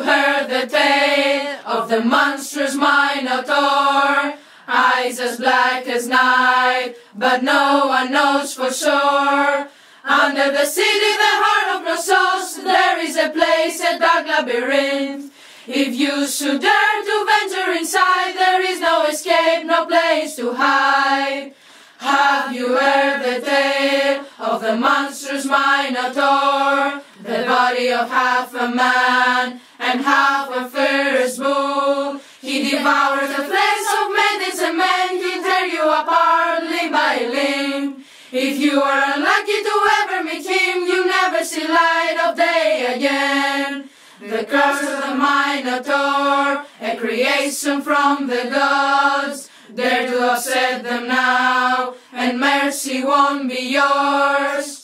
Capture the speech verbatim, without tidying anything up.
heard the tale of the monstrous Minotaur? Eyes as black as night, but no one knows for sure. Under the city, the heart of Knossos, there is a place, a dark labyrinth. If you should dare to venture inside, there is no escape, no place to hide. Have you heard the tale of the monstrous Minotaur? The body of half a man and half a fierce bull. He devours the flesh of maidens and men, he'll tear you apart limb by limb. If you are unlucky to ever meet him, you'll never see light of day again. The curse of the Minotaur, a creation from the gods. Dare to upset them now, and mercy won't be yours.